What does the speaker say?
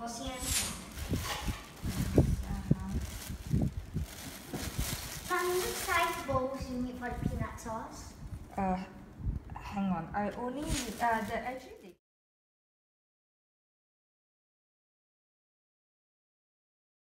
Which size bowls you need for the peanut sauce? Hang on. I only need actually